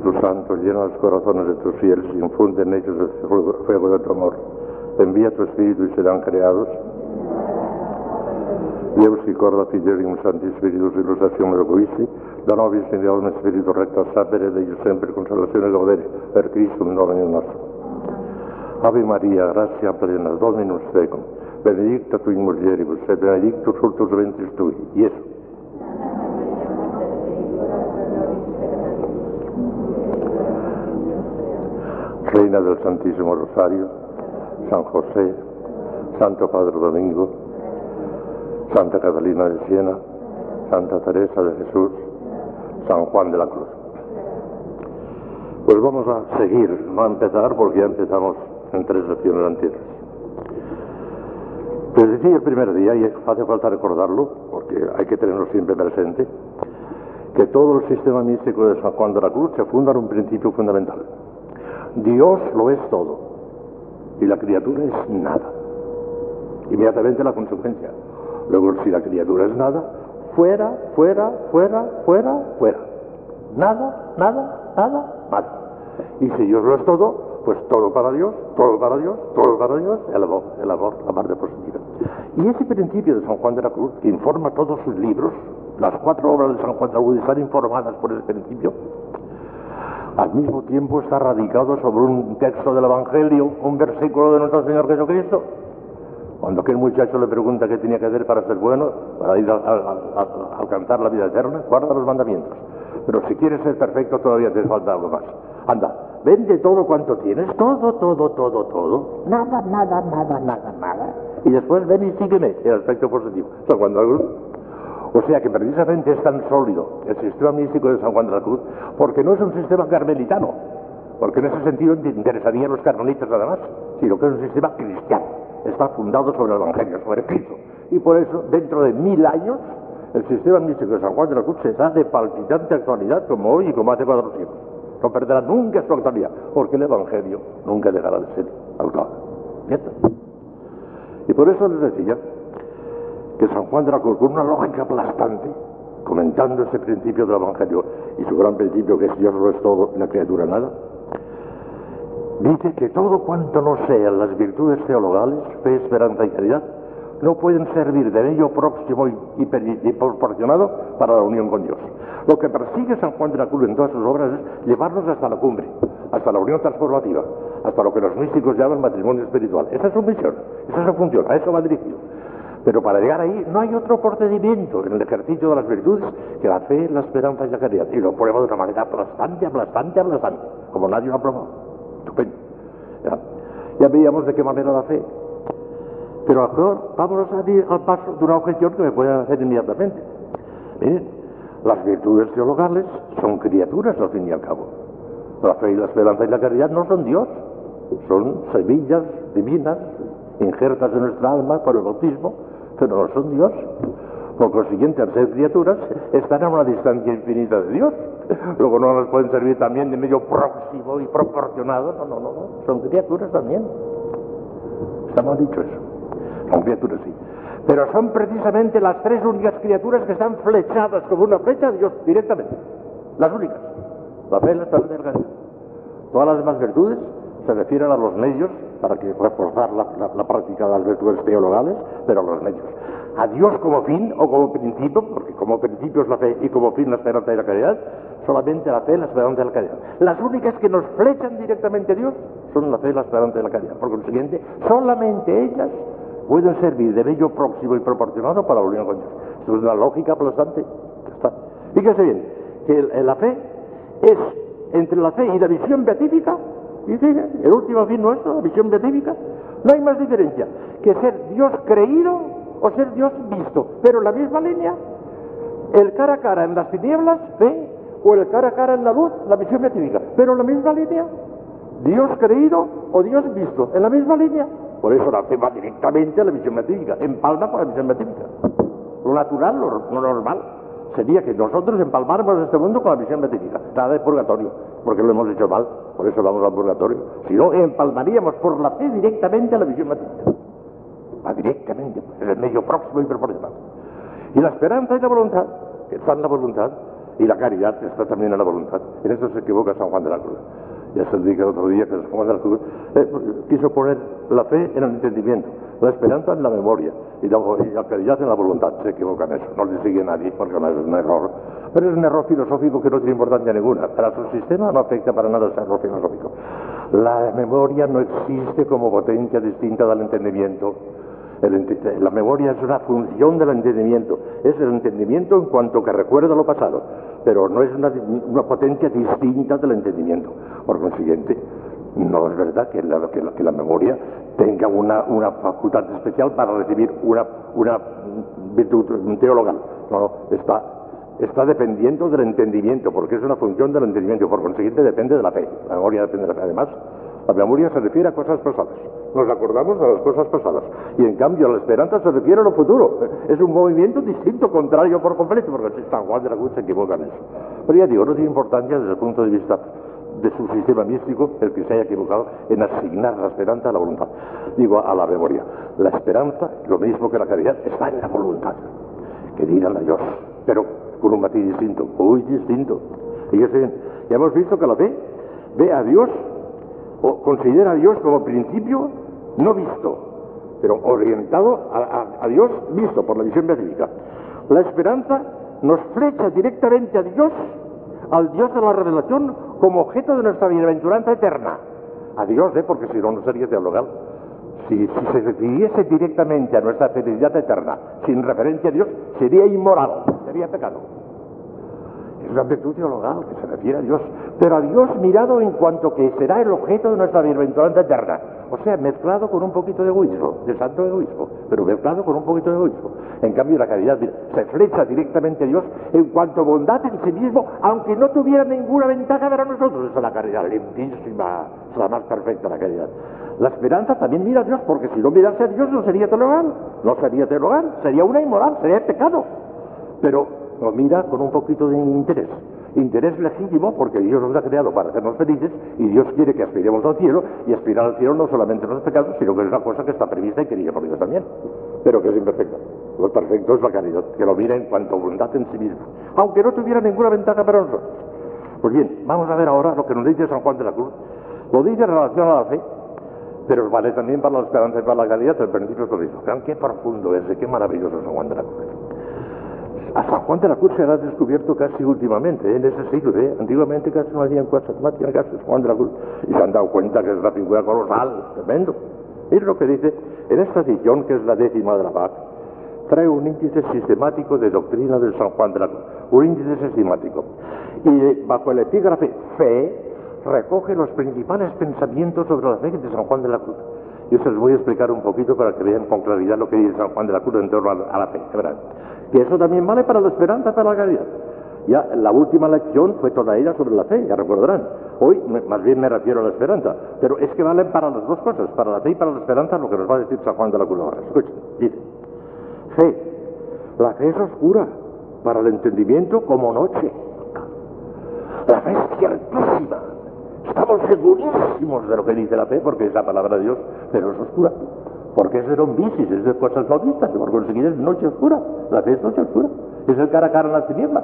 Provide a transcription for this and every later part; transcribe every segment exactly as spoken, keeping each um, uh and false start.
Espíritu Santo, llena los corazones de tus fieles y infunde en ellos el fuego, fuego de tu amor. Envía tu Espíritu y serán creados. Deus y corda fidelium Santi Spiritus illustrazione loquisti, da nobis in Spiritu recta sapere degli sempre consolazione gaudere, per Cristo in nome nostro. Ave Maria, gratia plena, Dominus tecum, benedicta tu in mulieribus, et benedictus fructus ventris tui, Iesu. Reina del Santísimo Rosario, San José, Santo Padre Domingo, Santa Catalina de Siena, Santa Teresa de Jesús, San Juan de la Cruz. Pues vamos a seguir, no a empezar porque ya empezamos en tres lecciones anteriores. Les decía el primer día, y hace falta recordarlo porque hay que tenerlo siempre presente, que todo el sistema místico de San Juan de la Cruz se funda en un principio fundamental. Dios lo es todo y la criatura es nada. Inmediatamente la consecuencia. Luego, si la criatura es nada, fuera, fuera, fuera, fuera, fuera. Nada, nada, nada, nada. Y si Dios lo es todo, pues todo para Dios, todo para Dios, todo para Dios, el amor, el amor, la parte positiva. Y ese principio de San Juan de la Cruz, que informa todos sus libros, las cuatro obras de San Juan de la Cruz están informadas por ese principio, al mismo tiempo está radicado sobre un texto del Evangelio, un versículo de nuestro Señor Jesucristo. Cuando aquel muchacho le pregunta qué tenía que hacer para ser bueno, para ir a, a, a, a alcanzar la vida eterna, guarda los mandamientos. Pero si quieres ser perfecto todavía te falta algo más. Anda, vende todo cuanto tienes, todo, todo, todo, todo. Nada, nada, nada, nada, nada. Y después ven y sígueme, el aspecto positivo. San Juan de la Cruz. O sea que precisamente es tan sólido el sistema místico de San Juan de la Cruz, porque no es un sistema carmelitano, porque en ese sentido te interesarían los carmelitas nada más, sino que es un sistema cristiano. Está fundado sobre el Evangelio, sobre Cristo. Y por eso, dentro de mil años, el sistema místico de San Juan de la Cruz será de palpitante actualidad, como hoy y como hace cuatro siglos. No perderá nunca su actualidad, porque el Evangelio nunca dejará de ser actual. ¿Cierto? Y por eso les decía que San Juan de la Cruz, con una lógica aplastante, comentando ese principio del Evangelio y su gran principio que es Dios lo es todo y la criatura nada, dice que todo cuanto no sean las virtudes teologales, fe, esperanza y caridad, no pueden servir de medio próximo y, y, y proporcionado para la unión con Dios. Lo que persigue San Juan de la Cruz en todas sus obras es llevarnos hasta la cumbre, hasta la unión transformativa, hasta lo que los místicos llaman matrimonio espiritual. Esa es su misión, esa es su función, a eso va dirigido. Pero para llegar ahí no hay otro procedimiento en el ejercicio de las virtudes que la fe, la esperanza y la caridad. Y lo prueba de una manera aplastante, aplastante, aplastante, como nadie lo ha probado. Estupendo. Ya, ya veíamos de qué manera la fe. Pero ahora vamos a ir al paso de una objeción que me pueden hacer inmediatamente. Miren, las virtudes teologales son criaturas al fin y al cabo. La fe y la esperanza y la caridad no son Dios, son semillas divinas injertas en nuestra alma por el bautismo, pero no son Dios. Por consiguiente, al ser criaturas, están a una distancia infinita de Dios. Luego no nos pueden servir también de medio próximo y proporcionado. No, no, no, no. Son criaturas también. Está mal dicho eso. Son criaturas, sí. Pero son precisamente las tres únicas criaturas que están flechadas como una flecha de Dios directamente. Las únicas. La fe, la esperanza y la caridad. Todas las demás virtudes se refieren a los medios para que reforzar la, la, la práctica de las virtudes teologales, pero a los medios. A Dios como fin o como principio, porque como principio es la fe y como fin la esperanza y la caridad, solamente la fe, la esperanza y la caridad. Las únicas que nos flechan directamente a Dios son la fe, la esperanza y la caridad. Por consiguiente, solamente ellas pueden servir de medio próximo y proporcionado para la unión con Dios. Esto es una lógica aplastante. Está. Fíjese bien, que el, la fe es entre la fe y la visión beatífica. Y sigue, el último fin nuestro, la visión beatífica, no hay más diferencia que ser Dios creído o ser Dios visto, pero en la misma línea, el cara a cara en las tinieblas, fe, o el cara a cara en la luz, la visión beatífica, pero en la misma línea, Dios creído o Dios visto, en la misma línea. Por eso la fe va directamente a la visión beatífica, empalma con la visión beatífica. Lo natural, lo, lo normal, sería que nosotros empalmáramos este mundo con la visión beatífica, nada de purgatorio, porque lo hemos hecho mal, por eso vamos al purgatorio. Si no, empalmaríamos por la fe directamente a la visión beatífica. Va directamente, es el medio próximo y proporcional. Y la esperanza y la voluntad, que está en la voluntad, Y la caridad está también en la voluntad. En eso se equivoca San Juan de la Cruz. Ya se dijo el otro día que San Juan de la Cruz eh, quiso poner la fe en el entendimiento, la esperanza en la memoria y la, y la caridad en la voluntad. Se equivoca en eso. No le sigue nadie porque no es un error. Pero es un error filosófico que no tiene importancia ninguna. Para su sistema no afecta para nada ese error filosófico. La memoria no existe como potencia distinta del entendimiento. El, la memoria es una función del entendimiento, es el entendimiento en cuanto que recuerda lo pasado, pero no es una, una potencia distinta del entendimiento. Por consiguiente, no es verdad que la, que la, que la memoria tenga una, una facultad especial para recibir una, una virtud teologal. No, no, está, está dependiendo del entendimiento, porque es una función del entendimiento, por consiguiente depende de la fe. La memoria depende de la fe. Además, la memoria se refiere a cosas pasadas. Nos acordamos de las cosas pasadas. Y en cambio la esperanza se refiere a lo futuro. Es un movimiento distinto, contrario por completo, porque San Juan de la Cruz se equivoca en eso. Pero ya digo, no tiene importancia desde el punto de vista de su sistema místico el que se haya equivocado en asignar la esperanza a la voluntad. Digo, a la memoria. La esperanza, lo mismo que la caridad, está en la voluntad. Que dirán a Dios, pero con un matiz distinto, muy distinto. Fíjense bien, ya hemos visto que la fe ve a Dios o considera a Dios como principio no visto, pero orientado a, a, a Dios visto por la visión beatífica. La esperanza nos flecha directamente a Dios, al Dios de la revelación, como objeto de nuestra bienaventuranza eterna. A Dios, ¿eh? Porque si no, no sería teologal. Si, si se refiriese directamente a nuestra felicidad eterna, sin referencia a Dios, sería inmoral, sería pecado. Es una virtud teologal que se refiere a Dios, pero a Dios mirado en cuanto que será el objeto de nuestra bienaventuranza eterna. O sea, mezclado con un poquito de egoísmo, de santo egoísmo, pero mezclado con un poquito de egoísmo. En cambio, la caridad mira, se flecha directamente a Dios en cuanto a bondad en sí mismo, aunque no tuviera ninguna ventaja para nosotros. Esa es la caridad limpísima, es la más perfecta la caridad. La esperanza también mira a Dios, porque si no mirase a Dios no sería teologal, no sería teologal, sería una inmoral, sería pecado. Pero lo mira con un poquito de interés, interés legítimo, porque Dios nos ha creado para hacernos felices y Dios quiere que aspiremos al cielo, y aspirar al cielo no solamente nos es pecado, sino que es una cosa que está prevista y querida por Dios también, pero que es imperfecta. Lo perfecto es la caridad, que lo mira en cuanto a bondad en sí misma, aunque no tuviera ninguna ventaja para nosotros. Pues bien, vamos a ver ahora lo que nos dice San Juan de la Cruz. Lo dice en relación a la fe, pero vale también para la esperanza y para la caridad, el principio es lo mismo. Vean qué profundo es y qué maravilloso es San Juan de la Cruz. A San Juan de la Cruz se ha descubierto casi últimamente, ¿eh? En ese siglo, ¿eh? Antiguamente casi no hacían cosas, no hacían caso de San Juan de la Cruz, y se han dado cuenta que es una figura colosal, tremendo. Es lo que dice, en esta edición, que es la décima de la P A C, trae un índice sistemático de doctrina de San Juan de la Cruz, un índice sistemático, y bajo el epígrafe fe, recoge los principales pensamientos sobre la fe de San Juan de la Cruz. Yo se los voy a explicar un poquito para que vean con claridad lo que dice San Juan de la Cruz en torno a la fe, ¿verdad? Que eso también vale para la esperanza, para la caridad. Ya la última lección fue toda ella sobre la fe, ya recordarán. Hoy me, más bien me refiero a la esperanza, pero es que valen para las dos cosas, para la fe y para la esperanza, lo que nos va a decir San Juan de la Cruz ahora. Escuchen, dice, fe, la fe es oscura, para el entendimiento como noche. La fe es ciertísima. Estamos segurísimos de lo que dice la fe, porque es la palabra de Dios, pero es oscura, porque es de lombisis, es de cosas no vistas, y por conseguir es noche oscura. La fe es noche oscura, es el cara a cara en las tinieblas.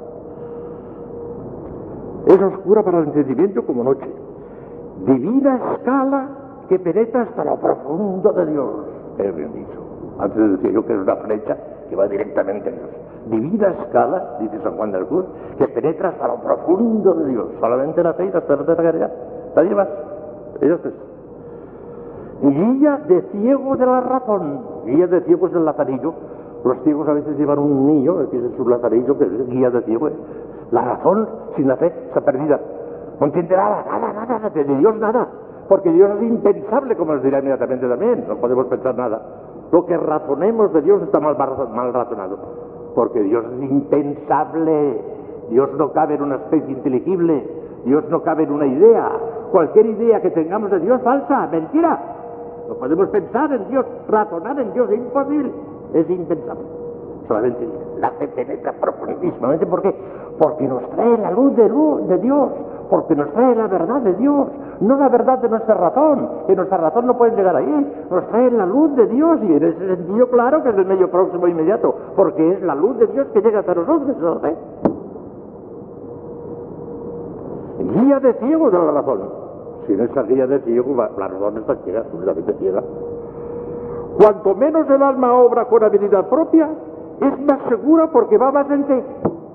Es oscura para el entendimiento como noche, divina escala que penetra hasta lo profundo de Dios. Es bien dicho. Antes decía yo que es una flecha que va directamente a Dios. Divina escala, dice San Juan de la Cruz, que penetra hasta lo profundo de Dios. Solamente la fe y la esperanza de la caridad. Nadie más. Ellos tres. Guía de ciego de la razón. Guía de ciegos del lazarillo. Los ciegos a veces llevan un niño, que es su lazarillo, que es guía de ciego. La razón sin la fe está perdida. No entiende nada, nada, nada, de Dios nada. Porque Dios es impensable, como les dirá inmediatamente también. No podemos pensar nada. Lo que razonemos de Dios está mal, mal razonado, porque Dios es impensable. Dios no cabe en una especie inteligible. Dios no cabe en una idea. Cualquier idea que tengamos de Dios es falsa, mentira. No podemos pensar en Dios, razonar en Dios, es imposible, es impensable. Solamente la fe penetra profundísimamente. ¿Por qué? Porque nos trae la luz de, luz de Dios, porque nos trae la verdad de Dios, no la verdad de nuestra razón, que nuestra razón no puede llegar ahí, nos trae la luz de Dios, y en ese sentido claro que es el medio próximo e inmediato, porque es la luz de Dios que llega hasta nosotros, ¿no? ¿Eh? guía de ciego de la razón. Sin esa guía de ciego, la razón está ciega, completamente ciega. Cuanto menos el alma obra con habilidad propia, es más segura porque va más en fe.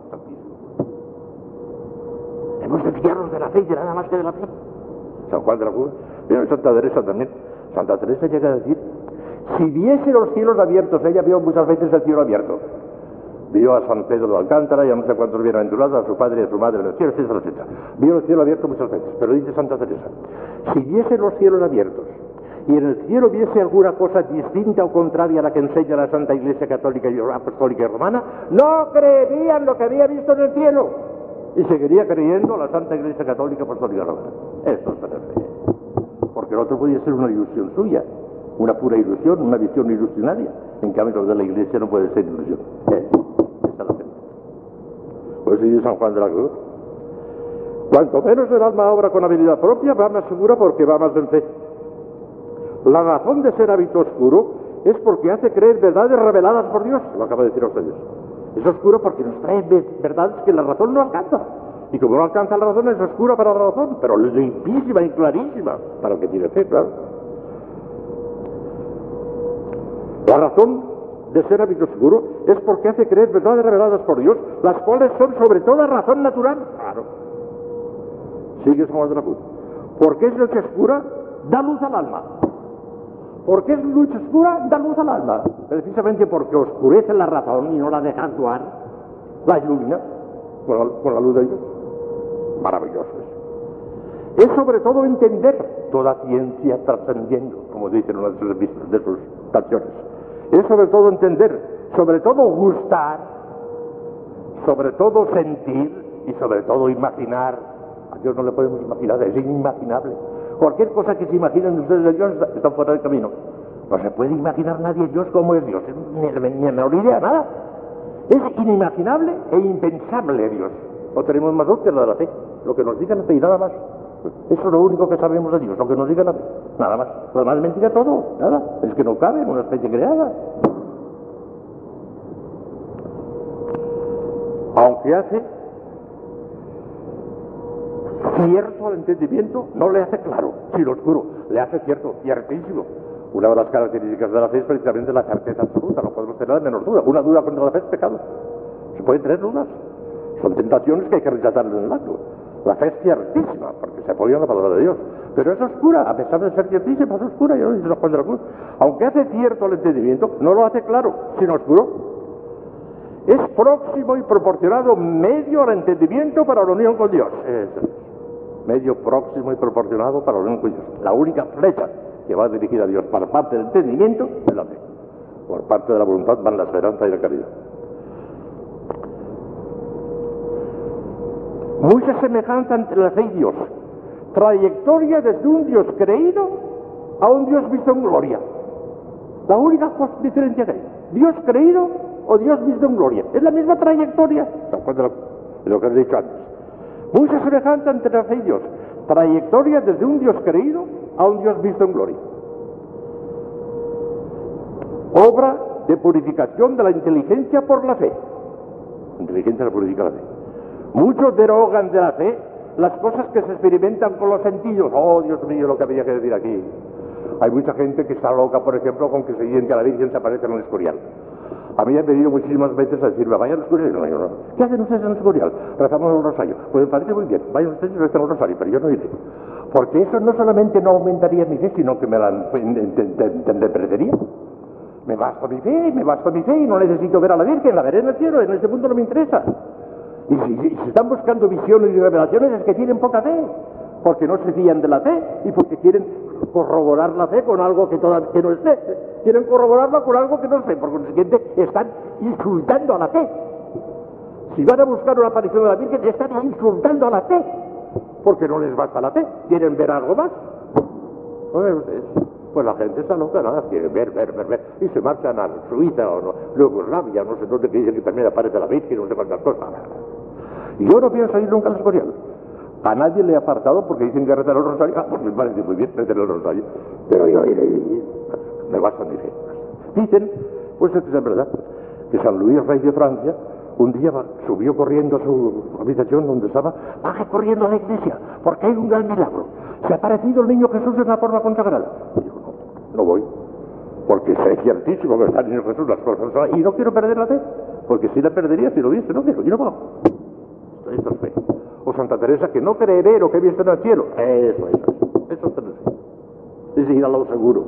Hemos de fiarnos de la fe y de nada más que de la fe. San Juan de la Cruz, mira, Santa Teresa también. Santa Teresa llega a decir, si viese los cielos abiertos, ella vio muchas veces el cielo abierto. Vio a San Pedro de Alcántara y a no sé cuántos bienaventurados, a su padre y a su madre en el cielo, etcétera, etcétera. Vio el cielo abierto muchas veces, pero dice Santa Teresa, si viese los cielos abiertos y en el cielo viese alguna cosa distinta o contraria a la que enseña la Santa Iglesia Católica y Apostólica y Romana, no creería en lo que había visto en el cielo y seguiría creyendo la Santa Iglesia Católica Apostólica y Romana. Esto es tener fe, porque el otro podía ser una ilusión suya, una pura ilusión, una visión ilusionaria. En cambio, lo de la Iglesia no puede ser ilusión. ¿Eh? Esta es la fe. Pues dice San Juan de la Cruz, cuanto menos el alma obra con habilidad propia, va más segura porque va más en fe. La razón de ser hábito oscuro es porque hace creer verdades reveladas por Dios, lo acaba de decir a ustedes. Es oscuro porque nos trae verdades que la razón no alcanza. Y como no alcanza la razón, es oscura para la razón, pero limpísima y clarísima para el que tiene fe, claro. La razón de ser hábito oscuro es porque hace creer verdades reveladas por Dios, las cuales son sobre toda razón natural. Claro. Sigue San Juan de la Cruz. Porque es noche oscura, da luz al alma. Porque es luz oscura, da luz al alma. Precisamente porque oscurece la razón y no la deja actuar, la ilumina con la, con la luz de Dios. Maravilloso eso. Es sobre todo entender toda ciencia trascendiendo, como dicen una de sus, de sus canciones. Es sobre todo entender, sobre todo gustar, sobre todo sentir y sobre todo imaginar. A Dios no le podemos imaginar, es inimaginable. Cualquier cosa que se imaginen ustedes de Dios está fuera del camino. No se puede imaginar nadie Dios como es Dios, ni la menor idea, nada. Es inimaginable e impensable Dios. No tenemos más luz que la de la fe, lo que nos diga la fe y nada más. Eso es lo único que sabemos de Dios, lo que nos diga la fe, nada más. Lo demás es mentira todo, nada. Es que no cabe en una especie creada. Aunque hace cierto al entendimiento, no le hace claro, sino oscuro, le hace cierto, ciertísimo. Una de las características de la fe es precisamente la certeza absoluta, no podemos tener la menor duda. Una duda contra la fe es pecado. Se pueden tener dudas. Son tentaciones que hay que rechazar en el acto. La fe es ciertísima, porque se apoya en la palabra de Dios. Pero es oscura, a pesar de ser ciertísima, es oscura, ya lo dice San Juan de la Cruz. Aunque hace cierto al entendimiento, no lo hace claro, sino oscuro. Es próximo y proporcionado medio al entendimiento para la unión con Dios. Eso. Medio próximo y proporcionado para la unión con Dios. La única flecha que va dirigida a Dios por parte del entendimiento es la fe. Por parte de la voluntad van la esperanza y la caridad. Mucha semejanza entre la fe y Dios. Trayectoria desde un Dios creído a un Dios visto en gloria. La única diferencia que hay. Dios creído o Dios visto en gloria. Es la misma trayectoria. ¿Se acuerdan de lo que he dicho antes? Mucha semejanza entre la fe y Dios. Trayectoria desde un Dios creído a un Dios visto en gloria. Obra de purificación de la inteligencia por la fe. Inteligencia la purifica la fe. Muchos derogan de la fe las cosas que se experimentan con los sentidos. Oh, Dios mío, lo que había que decir aquí. Hay mucha gente que está loca, por ejemplo, con que se dice que a la Virgen se aparece en el Escorial. A mí han venido muchísimas veces a decirme, vayan al Escorial. No, yo no. ¿Qué hacen ustedes en el Escorial? Rezamos el rosario. Pues me parece muy bien. Vayan ustedes y rezan el rosario, pero yo no iré. Porque eso no solamente no aumentaría mi fe, sino que me la entenderecería. Me basta mi fe, me basta mi fe y no necesito ver a la Virgen, la veré en el cielo, en este punto no me interesa. Y si, si, si están buscando visiones y revelaciones es que tienen poca fe, porque no se fían de la fe y porque quieren corroborar la fe con algo que, toda, que no es fe. Quieren corroborarla con algo que no es fe, por consiguiente están insultando a la fe. Si van a buscar una aparición de la Virgen, están insultando a la fe, porque no les basta la fe, quieren ver algo más. Pues, pues la gente está loca, nada, quieren ver, ver, ver, ver, y se marchan a Suiza o no, Yugoslavia, no sé dónde, que dicen que también aparece la Virgen, no sé cuántas cosas. Y yo no pienso ir nunca al Escorial. A nadie le he apartado porque dicen que rezar el rosario. Ah, pues me parece muy bien rezar el rosario. Pero yo iré, me basta mi fe. Dicen, pues es que es verdad, que San Luis, rey de Francia, un día va, subió corriendo a su habitación donde estaba, baje corriendo a la iglesia, porque hay un gran milagro. Se ha aparecido el niño Jesús en la forma consagrada. Y dijo, no, no voy, porque sé ciertísimo que está el niño Jesús las cosas, y no quiero perder la fe, porque si la perdería si lo viese, no quiero, y no va. Esto es fe. O Santa Teresa, que no creeré lo que he visto en el cielo. Eso, eso, eso, eso es tener fe. Es ir a lo seguro.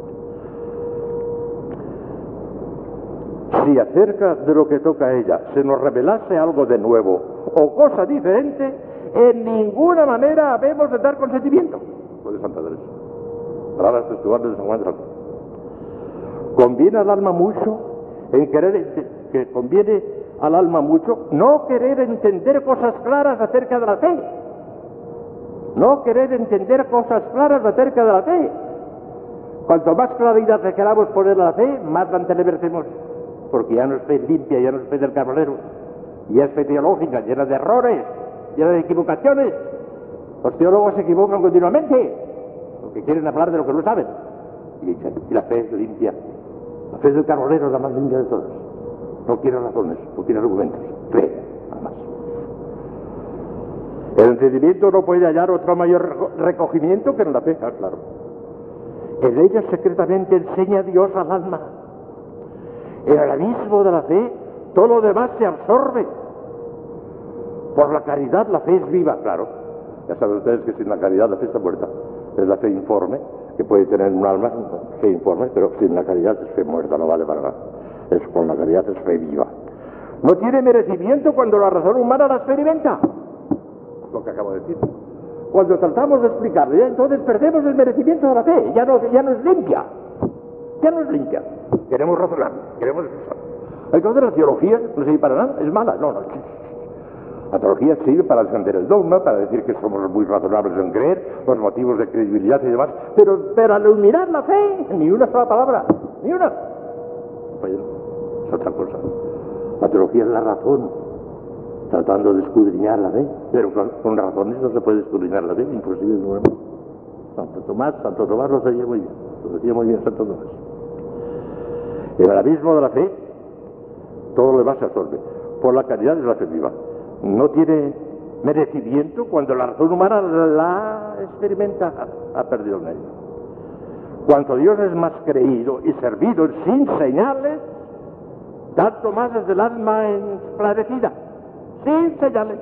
Si acerca de lo que toca a ella se nos revelase algo de nuevo o cosa diferente, en ninguna manera habemos de dar consentimiento. Lo de Santa Teresa. Palabras textuales de San Juan de la Cruz. Conviene al alma mucho en querer, que conviene al alma mucho no querer entender cosas claras acerca de la fe. No querer entender cosas claras acerca de la fe. Cuanto más claridad le queramos poner a la fe, más la entenebrecemos. Porque ya no es fe limpia, ya no es fe del Carbonero, ya es fe teológica, llena de errores, llena de equivocaciones. Los teólogos se equivocan continuamente, porque quieren hablar de lo que no saben. Y, y la fe es limpia. La fe del Carbonero es la más limpia de todas. No quiere razones, no quiere argumentos. Fe, nada más. El entendimiento no puede hallar otro mayor recogimiento que en la fe, ah, claro. En ella secretamente enseña Dios al alma. En el abismo de la fe, todo lo demás se absorbe. Por la caridad la fe es viva, claro. Ya saben ustedes que sin la caridad la fe está muerta. Es la fe informe, que puede tener un alma, fe informe, pero sin la caridad es fe muerta, no vale para nada. Es, con la caridad es fe viva. No tiene merecimiento cuando la razón humana la experimenta. Lo que acabo de decir. Cuando tratamos de explicarlo, ya entonces perdemos el merecimiento de la fe. Ya no, ya no es limpia. Ya no es limpia. Queremos razonar, queremos expresar. Entonces la teología no sirve para nada, es mala. No, no. La teología sirve para defender el dogma, para decir que somos muy razonables en creer, los motivos de credibilidad y demás, pero para iluminar la fe, ni una sola palabra, ni una. Pues es otra cosa. La teología es la razón, tratando de escudriñar la fe, pero con, con razones no se puede escudriñar la fe, imposible de nuevo. Santo Tomás, Santo Tomás lo decía muy bien, lo decía muy bien Santo Tomás. En el abismo de la fe, todo lo demás se absorbe. Por la caridad es la fe viva. No tiene merecimiento cuando la razón humana la experimenta, ha perdido el mérito. Cuanto Dios es más creído y servido sin señales, tanto más es del alma esclarecida, sin señales.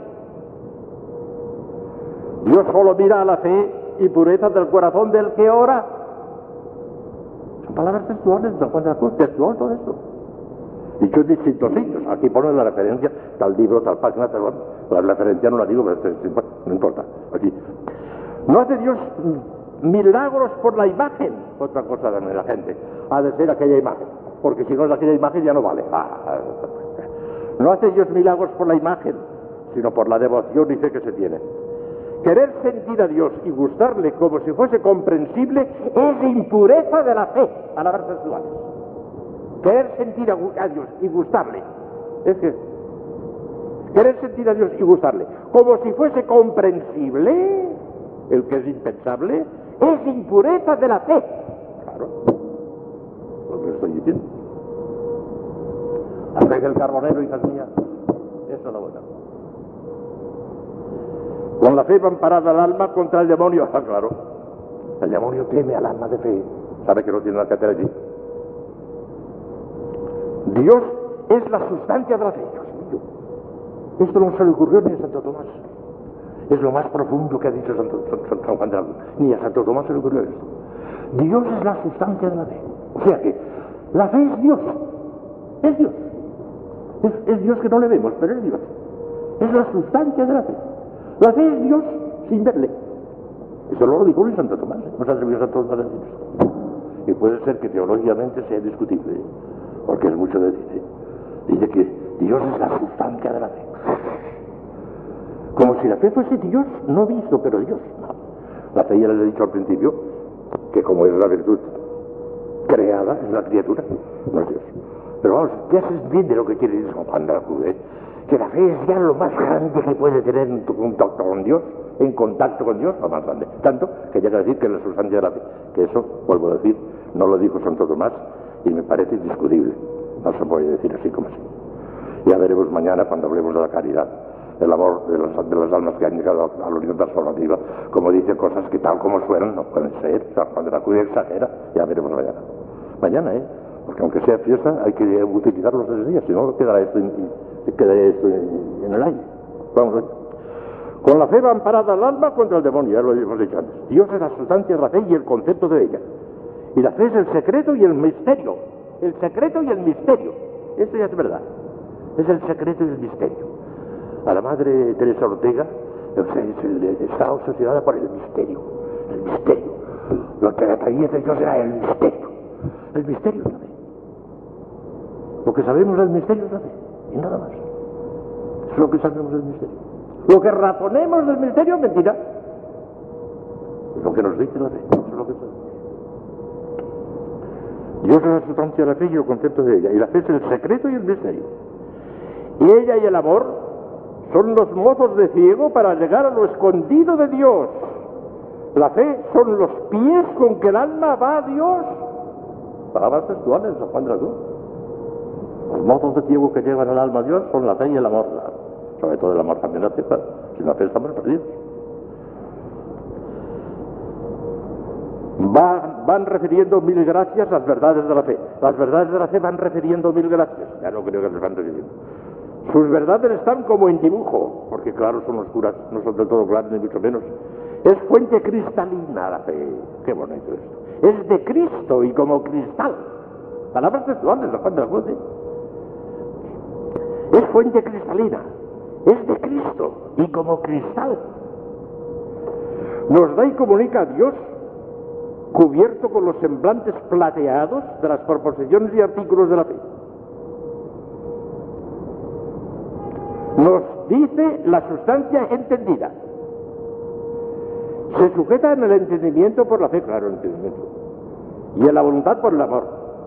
Dios solo mira a la fe y pureza del corazón del que ora. Son palabras textuales de San Juan de la Cruz, textual todo esto. Dicho en distintos sitios. Aquí pone la referencia, tal libro, tal página, tal... La referencia no la digo, pero no importa. Aquí. No hace Dios milagros por la imagen. Otra cosa de la gente. Ha de ser aquella imagen. Porque si no es aquella imagen ya no vale. Ah, no hace Dios milagros por la imagen, sino por la devoción y fe que se tiene. Querer sentir a Dios y gustarle como si fuese comprensible es impureza de la fe. Palabras textuales. Querer sentir a Dios y gustarle es que querer sentir a Dios y gustarle como si fuese comprensible, el que es impensable, es impureza de la fe. Claro, lo que estoy diciendo. La fe del Carbonero, hijas mías, eso lo voy a. Con la fe va amparada al alma contra el demonio. Ah, claro, el demonio teme al alma de fe, sabe que no tiene nada que hacer allí. Dios es la sustancia de la fe. Dios mío, esto no se le ocurrió ni a Santo Tomás. Es lo más profundo que ha dicho Santo, San, San Juan de la Cruz. Ni a Santo Tomás se le ocurrió esto. Dios es la sustancia de la fe. O sea que la fe es Dios. Es Dios. Es, es Dios que no le vemos, pero es Dios. Es la sustancia de la fe. La fe es Dios sin verle. Eso no lo dijo ni Santo Tomás. No se atrevió Santo Tomás a decir eso. Y puede ser que teológicamente sea discutible, porque es mucho decir. ¿eh? Dice que Dios es la sustancia de la fe. Como si la fe fuese Dios, no visto, pero Dios. No. La fe ya les he dicho al principio, que como es la virtud creada, es la criatura, no es Dios. Pero vamos, ya se entiende lo que quiere decir San Juan de la Cruz, ¿eh? Que la fe es ya lo más grande que puede tener en contacto con Dios, en contacto con Dios, lo más grande. Tanto que llega a decir que es la sustancia de la fe. Que eso, vuelvo a decir, no lo dijo Santo Tomás y me parece indiscutible. No se puede decir así como así. Ya veremos mañana cuando hablemos de la caridad, el amor de las, de las almas que han llegado a la unión transformativa, como dice cosas que tal como suenan no pueden ser. San Juan de la Cruz exagera. Ya veremos mañana. Mañana, ¿eh? Porque aunque sea fiesta, hay que utilizar los tres días, si no quedará esto en, quedará esto en, en el aire. Vamos a ver. Con la fe va amparada el alma contra el demonio, ya lo hemos dicho antes. Dios es la sustancia de la fe y el concepto de ella. Y la fe es el secreto y el misterio. El secreto y el misterio. Esto ya es verdad. Es el secreto y el misterio. A la madre Teresa Ortega está obsesionada por el misterio. El misterio. Lo que atraía de Dios era el misterio. El misterio es la fe. Lo que sabemos del misterio es la fe. Y nada más. Es lo que sabemos del misterio. Lo que razonemos del misterio es mentira. Es lo que nos dice la fe. Eso es lo que sabemos. Dios es la sustancia de la fe y el concepto de ella. Y la fe es el secreto y el misterio. Y ella y el amor son los mozos de ciego para llegar a lo escondido de Dios. La fe son los pies con que el alma va a Dios. Palabras textuales de San Juan de la Cruz. Los mozos de ciego que llevan el alma a Dios son la fe y el amor. Sobre todo el amor también la fe, claro. Sin la fe estamos perdidos. Van, van refiriendo mil gracias las verdades de la fe. Las verdades de la fe van refiriendo mil gracias. Ya no creo que les van refiriendo. Sus verdades están como en dibujo, porque claro, son oscuras, no son del todo claras ni mucho menos. Es fuente cristalina la fe. Qué bonito esto. Es de Cristo y como cristal. Palabras textuales de Juan de la Cruz. Es fuente cristalina. Es de Cristo y como cristal. Nos da y comunica a Dios cubierto con los semblantes plateados de las proposiciones y artículos de la fe. Nos dice la sustancia entendida. Se sujeta en el entendimiento por la fe, claro, el entendimiento. Y en la voluntad por el amor.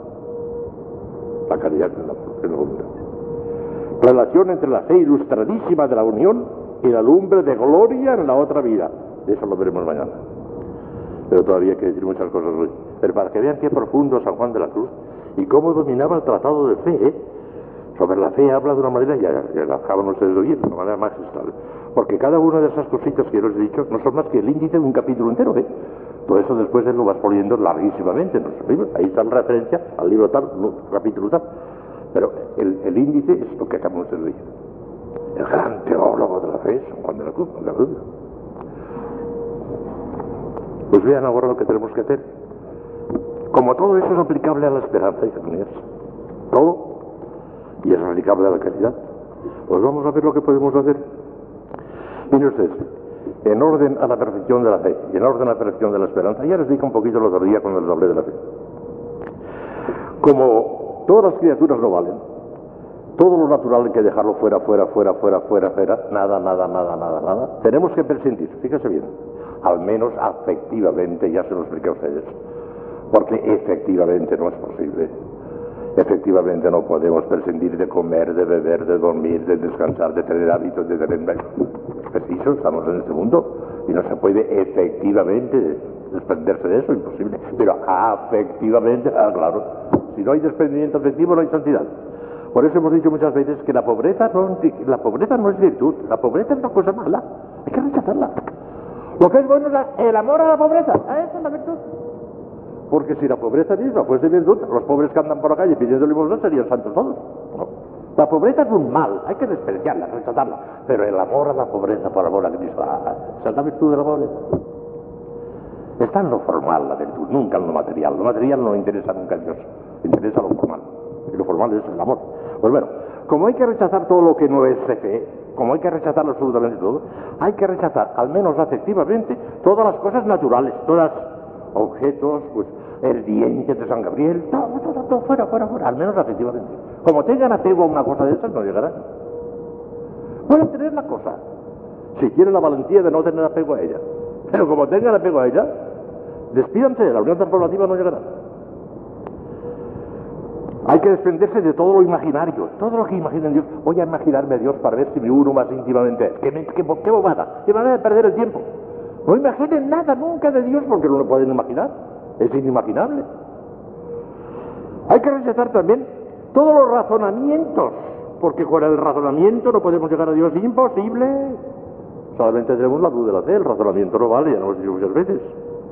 La caridad es la, es la voluntad. Relación entre la fe ilustradísima de la unión y la lumbre de gloria en la otra vida. Eso lo veremos mañana. Pero todavía hay que decir muchas cosas hoy. Pero para que vean qué profundo San Juan de la Cruz y cómo dominaba el tratado de fe, ¿eh? Sobre la fe habla de una manera, ya, ya la acaban ustedes de oír, de una manera magistral. Porque cada una de esas cositas que yo les he dicho no son más que el índice de un capítulo entero, ¿eh? Todo eso después él lo va poniendo larguísimamente en nuestro libro. Ahí está en referencia al libro tal, no, capítulo tal. Pero el, el índice es lo que acabamos de oír. El gran teólogo de la fe, San Juan de la Cruz, no cabe duda. Pues vean ahora lo que tenemos que hacer. Como todo eso es aplicable a la esperanza, hijas mías, todo, y es aplicable a la caridad, pues vamos a ver lo que podemos hacer. Miren ustedes, en orden a la perfección de la fe y en orden a la perfección de la esperanza, ya les dije un poquito el otro día cuando les hablé de la fe. Como todas las criaturas no valen, todo lo natural hay que dejarlo fuera, fuera, fuera, fuera, fuera, fuera, nada, nada, nada, nada, nada. Tenemos que presentir, fíjense bien, al menos afectivamente, ya se lo expliqué a ustedes, porque efectivamente no es posible. Efectivamente no podemos prescindir de comer, de beber, de dormir, de descansar, de tener hábitos, de tener... Preciso, estamos en este mundo y no se puede efectivamente desprenderse de eso, imposible. Pero afectivamente, ah, claro, si no hay desprendimiento afectivo no hay santidad. Por eso hemos dicho muchas veces que la pobreza no, la pobreza no es virtud, la pobreza es una cosa mala, hay que rechazarla. Lo que es bueno es la, el amor a la pobreza, a esa es la virtud. Porque si la pobreza misma fuese virtud, los pobres que andan por la calle pidiendo limosna serían santos todos. No. La pobreza es un mal, hay que despreciarla, rechazarla. Pero el amor a la pobreza por amor a Cristo, esa es la virtud de la pobreza. Está en lo formal la virtud, nunca en lo material. Lo material no interesa nunca a Dios, interesa lo formal. Y lo formal es el amor. Pues bueno, como hay que rechazar todo lo que no es fe, como hay que rechazar absolutamente todo, hay que rechazar, al menos afectivamente, todas las cosas naturales, todas objetos, pues el diente de San Gabriel, todo, todo, todo, fuera, fuera, fuera, al menos afectivamente. Como tengan apego a una cosa de esas, no llegarán. Pueden tener la cosa, si tienen la valentía de no tener apego a ella. Pero como tengan apego a ella, despídanse, la unión transformativa no llegará. Hay que desprenderse de todo lo imaginario, todo lo que imaginen Dios. Voy a imaginarme a Dios para ver si me uno más íntimamente. ¿Qué, qué, qué, qué bobada? ¿Qué manera de perder el tiempo? No imaginen nada nunca de Dios porque no lo pueden imaginar. Es inimaginable. Hay que rechazar también todos los razonamientos porque con el razonamiento no podemos llegar a Dios. Imposible. Solamente tenemos la duda de la fe, el razonamiento no vale, ya lo hemos dicho muchas veces.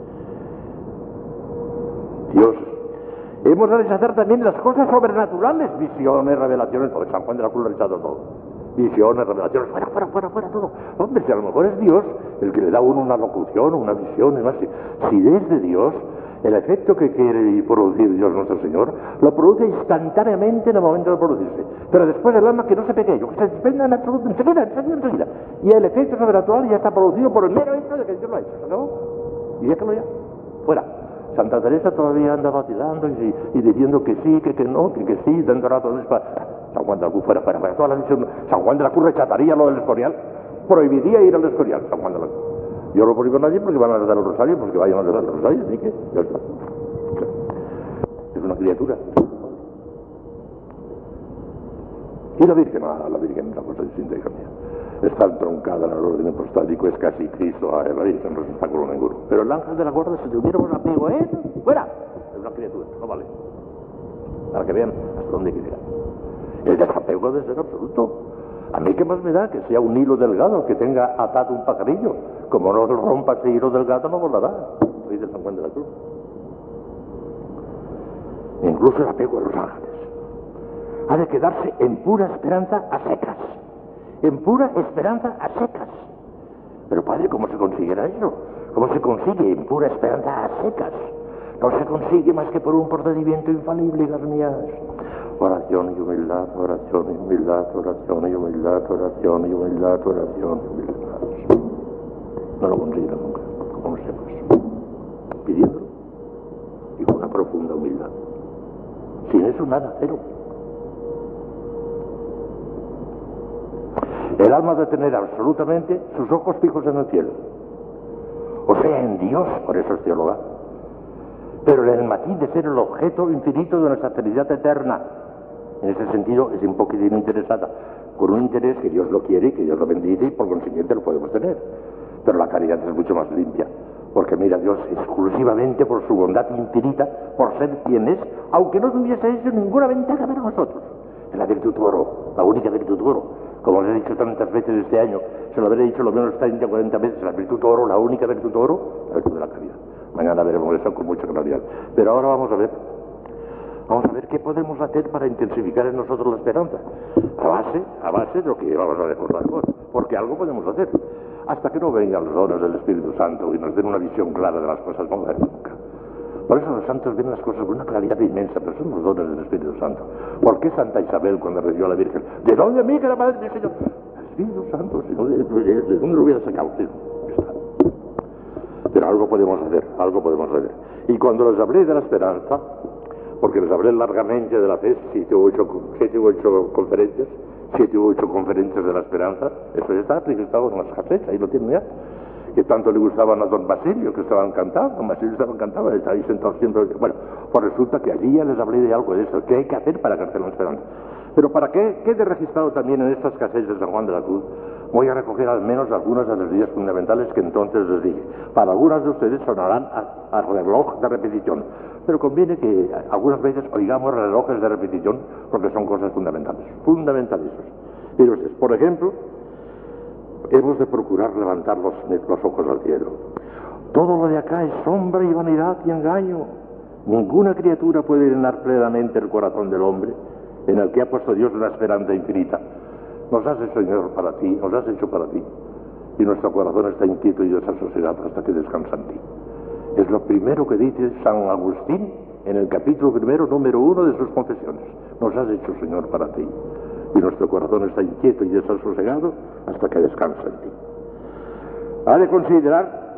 Dios. Hemos de rechazar también las cosas sobrenaturales, visiones, revelaciones, porque San Juan de la Cruz rechaza todo. Visiones, revelaciones, fuera, fuera, fuera, fuera, todo. Hombre, si a lo mejor es Dios el que le da a uno una locución, una visión, y demás. Si es de Dios, el efecto que quiere producir Dios nuestro Señor, lo produce instantáneamente en el momento de producirse. Pero después el alma que no se pequeño, que se desprenda en absoluto, enseguida, enseguida, enseguida. Y el efecto sobrenatural ya está producido por el mero hecho de que Dios lo ha hecho, ¿no? Y déjalo ya, fuera. Santa Teresa todavía anda vacilando y, y diciendo que sí, que, que no, que, que sí, dando rato de para San Juan de la Cruz, fuera, fuera, fuera, toda la visión. San Juan de la Cruz rechazaría lo del Escorial, prohibiría ir al Escorial, San Juan de la Cruz. Yo no prohíbo a nadie porque van a rezar los rosarios, porque vayan a rezar los rosarios, así que ya está. Es una criatura. Y la Virgen, ah, la Virgen es una cosa distinta, hija mía. Está entroncada en el orden apostálico, es casi Cristo, a la Virgen no está con ninguno. Pero el ángel de la guarda, si tuviéramos apego a él, fuera. Es una criatura, no vale. Para que vean hasta dónde quiere llegar. El desapego debe ser absoluto. A mí qué más me da que sea un hilo delgado, que tenga atado un pajarillo. Como no rompa ese hilo delgado, no volará. Soy de San Juan de la Cruz. Incluso el apego a los ángeles ha de quedarse en pura esperanza a secas. En pura esperanza a secas. Pero padre, ¿cómo se consiguiera eso? ¿Cómo se consigue en pura esperanza a secas? No se consigue más que por un procedimiento infalible, hijas mías. Oración y humildad, oración y humildad, oración y humildad, oración y humildad, oración y humildad. No lo conseguirá nunca, como no sepas. Pidiéndolo y con una profunda humildad. Sin eso nada, cero. El alma debe tener absolutamente sus ojos fijos en el cielo. O sea, en Dios, por eso es teóloga. Pero en el matiz de ser el objeto infinito de nuestra felicidad eterna. En ese sentido es un poquitín interesada, con un interés que Dios lo quiere y que Dios lo bendice y por consiguiente lo podemos tener. Pero la caridad es mucho más limpia, porque mira a Dios exclusivamente por su bondad infinita, por ser quien es, aunque no tuviese hecho ninguna ventaja para nosotros. Es la virtud oro, la única virtud oro. Como les he dicho tantas veces este año, se lo habré dicho lo menos treinta o cuarenta veces, la virtud oro, la única virtud oro, la virtud de la caridad. Mañana veremos eso con mucha claridad. Pero ahora vamos a ver, vamos a ver qué podemos hacer para intensificar en nosotros la esperanza. A base, a base de lo que vamos a recordar ahora, porque algo podemos hacer. Hasta que no vengan los dones del Espíritu Santo y nos den una visión clara de las cosas, no va a haber nunca. Por eso los santos ven las cosas con una claridad inmensa, pero son los dones del Espíritu Santo. ¿Por qué Santa Isabel cuando recibió a la Virgen? ¿De dónde a mí que la Madre del Señor? El Espíritu Santo, si no, ¿de, de, de dónde lo hubiera sacado? Sí, está. Pero algo podemos hacer, algo podemos hacer. Y cuando les hablé de la esperanza, porque les hablé largamente de la fe, siete u ocho, siete u ocho conferencias, siete u ocho conferencias de la esperanza, eso ya está registrado en las casetas, ahí lo tienen ya. Que tanto le gustaban a don Basilio, que estaban cantando, don Basilio estaba cantando, está ahí sentado siempre. Bueno, pues resulta que allí ya les hablé de algo de eso, ¿qué hay que hacer para crecer la esperanza? Pero ¿para qué quede registrado también en estas casetas de San Juan de la Cruz? Voy a recoger al menos algunas de las ideas fundamentales que entonces les dije. Para algunas de ustedes sonarán a, a reloj de repetición, pero conviene que algunas veces oigamos relojes de repetición porque son cosas fundamentales, fundamentalistas. Mire ustedes, por ejemplo, hemos de procurar levantar los, los ojos al cielo. Todo lo de acá es sombra y vanidad y engaño. Ninguna criatura puede llenar plenamente el corazón del hombre en el que ha puesto Dios una esperanza infinita. Nos has hecho, Señor, para ti, nos has hecho para ti. Y nuestro corazón está inquieto y desasosegado hasta que descansa en ti. Es lo primero que dice San Agustín en el capítulo primero, número uno de sus confesiones. Nos has hecho, Señor, para ti. Y nuestro corazón está inquieto y desasosegado hasta que descansa en ti. Ha de considerar,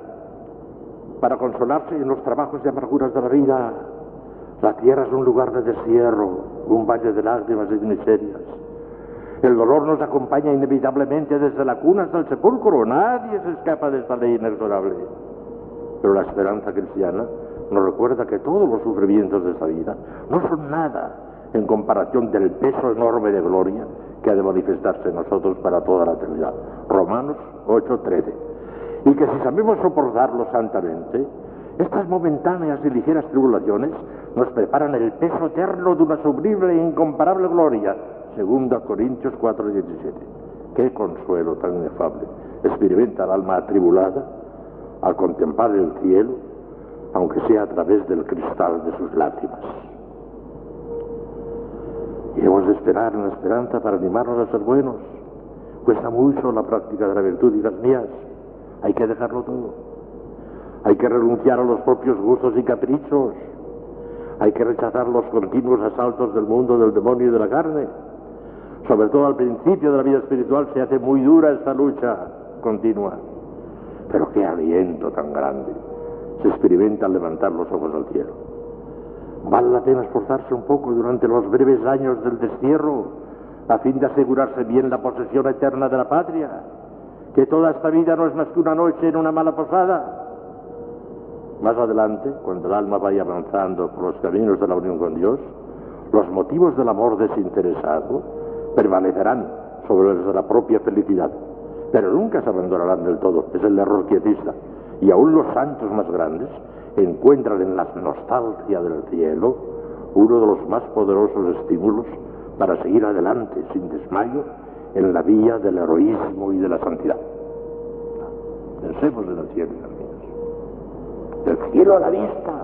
para consolarse en los trabajos y amarguras de la vida, la tierra es un lugar de destierro, un valle de lágrimas y de miserias. El dolor nos acompaña inevitablemente desde la cuna hasta el sepulcro. Nadie se escapa de esta ley inexorable. Pero la esperanza cristiana nos recuerda que todos los sufrimientos de esta vida no son nada en comparación del peso enorme de gloria que ha de manifestarse en nosotros para toda la eternidad. Romanos ocho trece. Y que si sabemos soportarlo santamente, estas momentáneas y ligeras tribulaciones nos preparan el peso eterno de una sublime e incomparable gloria. Segunda Corintios cuatro diecisiete. Qué consuelo tan inefable experimenta el alma atribulada al contemplar el cielo, aunque sea a través del cristal de sus lágrimas. Y hemos de esperar en la esperanza para animarnos a ser buenos. Cuesta mucho la práctica de la virtud, hijas mías. Hay que dejarlo todo. Hay que renunciar a los propios gustos y caprichos. Hay que rechazar los continuos asaltos del mundo, del demonio y de la carne. Sobre todo al principio de la vida espiritual se hace muy dura esta lucha continua. Pero qué aliento tan grande se experimenta al levantar los ojos al cielo. Vale la pena esforzarse un poco durante los breves años del destierro a fin de asegurarse bien la posesión eterna de la patria, que toda esta vida no es más que una noche en una mala posada. Más adelante, cuando el alma vaya avanzando por los caminos de la unión con Dios, los motivos del amor desinteresado prevalecerán sobre los de la propia felicidad, pero nunca se abandonarán del todo. Es el error quietista. Y aún los santos más grandes encuentran en la nostalgia del cielo uno de los más poderosos estímulos para seguir adelante sin desmayo en la vía del heroísmo y de la santidad. Pensemos en el cielo, hijas mías. El cielo a la vista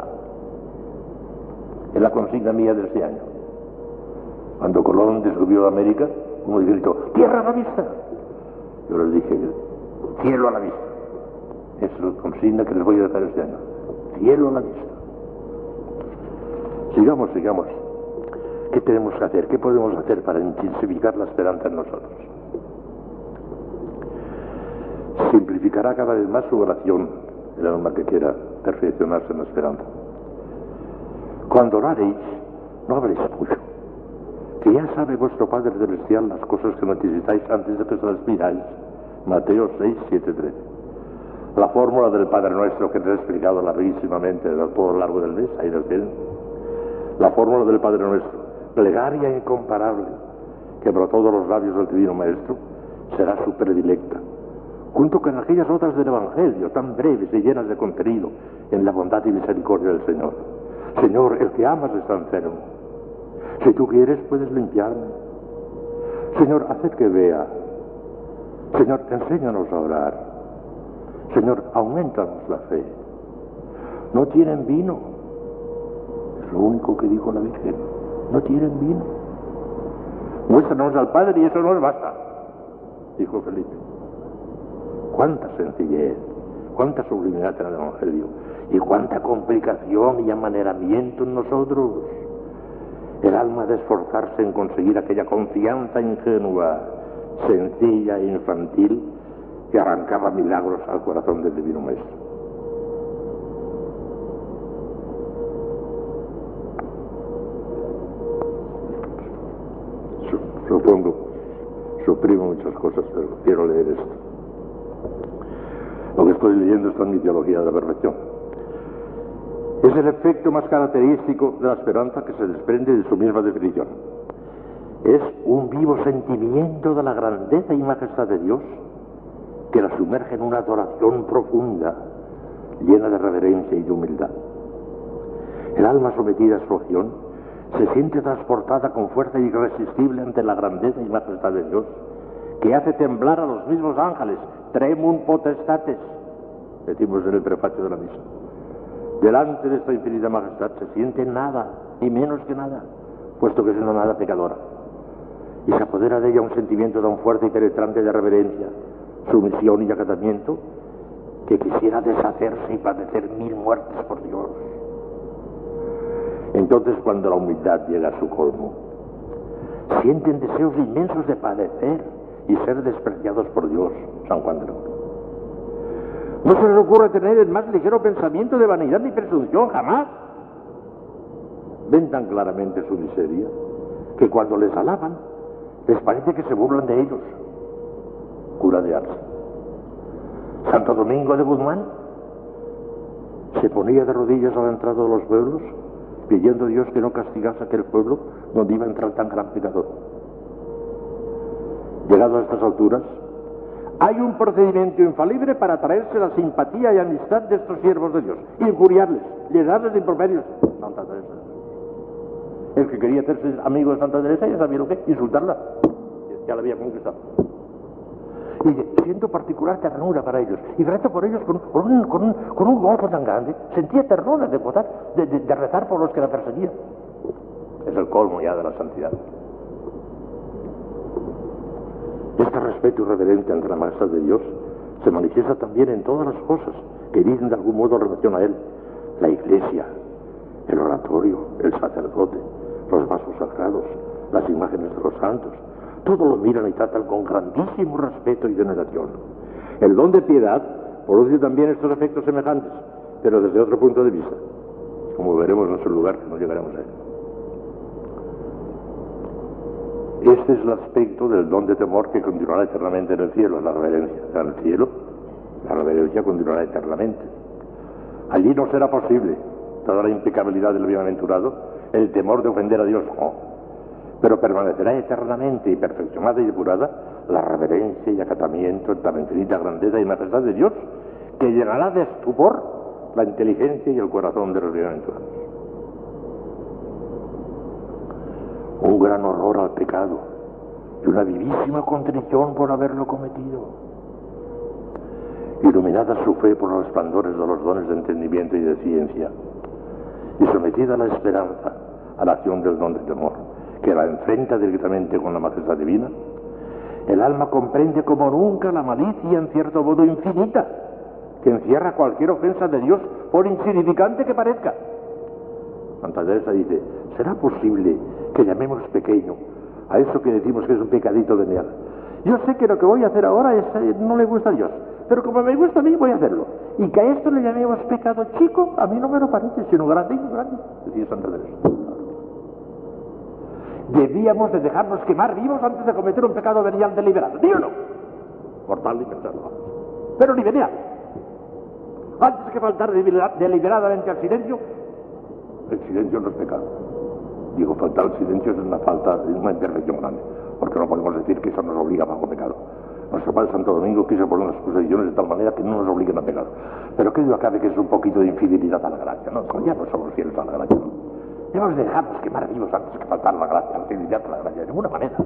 es la consigna mía de este año. Cuando Colón descubrió América, uno gritó: ¡tierra a la vista! Yo les dije: cielo a la vista. Es la consigna que les voy a dejar este año. Cielo a la vista. Sigamos, sigamos. ¿Qué tenemos que hacer? ¿Qué podemos hacer para intensificar la esperanza en nosotros? Simplificará cada vez más su oración el alma que quiera perfeccionarse en la esperanza. Cuando oraréis, no habléis mucho, que ya sabe vuestro Padre Celestial las cosas que necesitáis antes de que se las pidáis. Mateo seis, siete, trece. La fórmula del Padre Nuestro que les he explicado larguísimamente a todo lo largo del mes, ahí lo tienen. La fórmula del Padre Nuestro, plegaria incomparable, que brotó de los labios del Divino Maestro, será su predilecta, junto con aquellas otras del Evangelio, tan breves y llenas de contenido en la bondad y misericordia del Señor. Señor, el que amas está enfermo. Si tú quieres, puedes limpiarme. Señor, haced que vea. Señor, enséñanos a orar. Señor, aumentanos la fe. No tienen vino. Es lo único que dijo la Virgen. No tienen vino. Muéstranos al Padre y eso nos basta, dijo Felipe. Cuánta sencillez, cuánta sublimidad en el Evangelio, y cuánta complicación y amaneramiento en nosotros. El alma de esforzarse en conseguir aquella confianza ingenua, sencilla e infantil que arrancaba milagros al corazón del Divino Maestro. Supongo, suprimo muchas cosas, pero quiero leer esto. Lo que estoy leyendo está en mi teología de la perfección. Es el efecto más característico de la esperanza que se desprende de su misma definición. Es un vivo sentimiento de la grandeza y majestad de Dios que la sumerge en una adoración profunda, llena de reverencia y de humildad. El alma sometida a su acción se siente transportada con fuerza irresistible ante la grandeza y majestad de Dios, que hace temblar a los mismos ángeles, tremum potestates, decimos en el prefacio de la misa. Delante de esta infinita majestad se siente nada, y menos que nada, puesto que es una nada pecadora. Y se apodera de ella un sentimiento tan fuerte y penetrante de reverencia, sumisión y acatamiento, que quisiera deshacerse y padecer mil muertes por Dios. Entonces, cuando la humildad llega a su colmo, sienten deseos inmensos de padecer y ser despreciados por Dios. San Juan de la Cruz. No se les ocurre tener el más ligero pensamiento de vanidad ni presunción, jamás. Ven tan claramente su miseria que cuando les alaban, les parece que se burlan de ellos. Cura de Ars. Santo Domingo de Guzmán se ponía de rodillas a la entrada de los pueblos, pidiendo a Dios que no castigase a aquel pueblo donde iba a entrar tan gran pecador. Llegado a estas alturas, hay un procedimiento infalible para atraerse la simpatía y amistad de estos siervos de Dios, injuriarles, llenarles de improperios. Santa Teresa. El que quería hacerse amigo de Santa Teresa ya sabía lo que, insultarla. Ya la había conquistado. Y siento particular ternura para ellos, y rezo por ellos con, con, un, con, un, con un gozo tan grande, sentía ternura de, votar, de, de, de rezar por los que la perseguían. Es el colmo ya de la santidad. Este respeto y reverencia ante la majestad de Dios se manifiesta también en todas las cosas que dicen de algún modo en relación a Él. La iglesia, el oratorio, el sacerdote, los vasos sagrados, las imágenes de los santos, todo lo miran y tratan con grandísimo respeto y veneración. El don de piedad produce también estos efectos semejantes, pero desde otro punto de vista, como veremos en su lugar, que no llegaremos a él. Este es el aspecto del don de temor que continuará eternamente en el cielo, la reverencia. En el cielo, la reverencia continuará eternamente. Allí no será posible, dada la impecabilidad del bienaventurado, el temor de ofender a Dios, no. Pero permanecerá eternamente y perfeccionada y depurada la reverencia y acatamiento ante la infinita grandeza y majestad de Dios, que llenará de estupor la inteligencia y el corazón de los bienaventurados. Un gran horror al pecado y una vivísima contrición por haberlo cometido. Iluminada su fe por los resplandores de los dones de entendimiento y de ciencia, y sometida a la esperanza, a la acción del don de temor, que la enfrenta directamente con la majestad divina, el alma comprende como nunca la malicia en cierto modo infinita, que encierra cualquier ofensa de Dios, por insignificante que parezca. Santa Teresa dice, ¿será posible que llamemos pequeño a eso que decimos que es un pecadito venial? Yo sé que lo que voy a hacer ahora es, eh, no le gusta a Dios, pero como me gusta a mí voy a hacerlo. Y que a esto le llamemos pecado chico, a mí no me lo parece, sino grande y muy grande, decía Santa Teresa. Debíamos de dejarnos quemar vivos antes de cometer un pecado venial deliberado, ¿sí o no? Mortal y pensarlo. Pero ni venial. Antes que faltar deliberadamente al silencio, el silencio no es pecado. Digo, faltar al silencio es una falta, es una imperfección grande, porque no podemos decir que eso nos obliga bajo pecado. Nuestro Padre Santo Domingo quiso poner unas posiciones de tal manera que no nos obliguen a pecar. Pero que duda cabe que es un poquito de infidelidad a la gracia, ¿no? Ya no somos fieles a la gracia, ¿no? Debemos de dejarnos quemar vivos antes que faltar la gracia, la fidelidad a la gracia, de ninguna manera.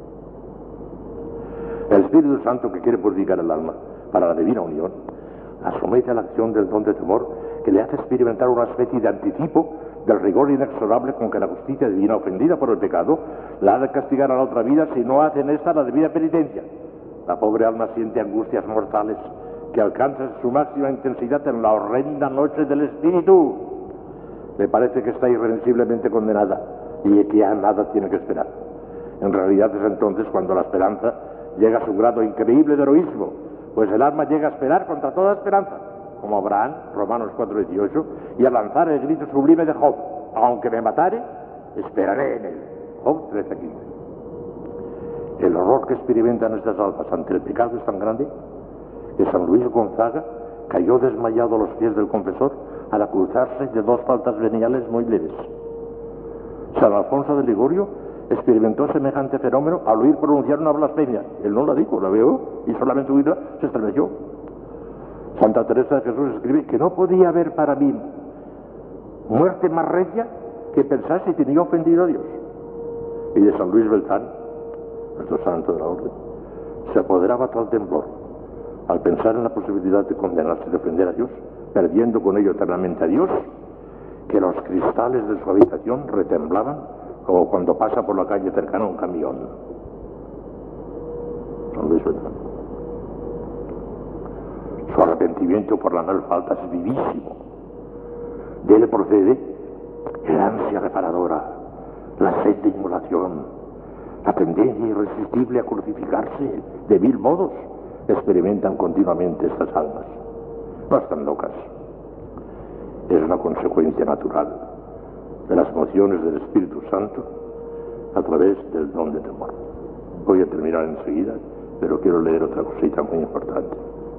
El Espíritu Santo, que quiere purificar el alma para la divina unión, la somete a la acción del don de temor, que le hace experimentar una especie de anticipo del rigor inexorable con que la justicia divina, ofendida por el pecado, la ha de castigar a la otra vida si no hace en esta la debida penitencia. La pobre alma siente angustias mortales que alcanzan su máxima intensidad en la horrenda noche del espíritu. Le parece que está irreversiblemente condenada y que ya nada tiene que esperar. En realidad es entonces cuando la esperanza llega a su grado increíble de heroísmo, pues el alma llega a esperar contra toda esperanza, como Abraham, Romanos cuatro dieciocho, y a lanzar el grito sublime de Job, aunque me matare, esperaré en él. Job trece quince. El horror que experimentan estas almas ante el pecado es tan grande que San Luis Gonzaga cayó desmayado a los pies del confesor al acusarse de dos faltas veniales muy leves. San Alfonso de Ligorio experimentó semejante fenómeno al oír pronunciar una blasfemia. Él no la dijo, la veo, y solamente oírla se estremeció. Santa Teresa de Jesús escribe que no podía haber para mí muerte más recia que pensar si tenía ofendido a Dios. Y de San Luis Beltrán, nuestro santo de la orden, se apoderaba tal temblor al pensar en la posibilidad de condenarse de ofender a Dios, perdiendo con ello eternamente a Dios, que los cristales de su habitación retemblaban como cuando pasa por la calle cercana un camión. San Luis Beltrán. Su arrepentimiento por la no falta es vivísimo. De él procede el ansia reparadora, la sed de inmolación, la tendencia irresistible a crucificarse de mil modos. Experimentan continuamente estas almas. No están locas. Es una consecuencia natural de las mociones del Espíritu Santo a través del don de temor. Voy a terminar enseguida, pero quiero leer otra cosita muy importante.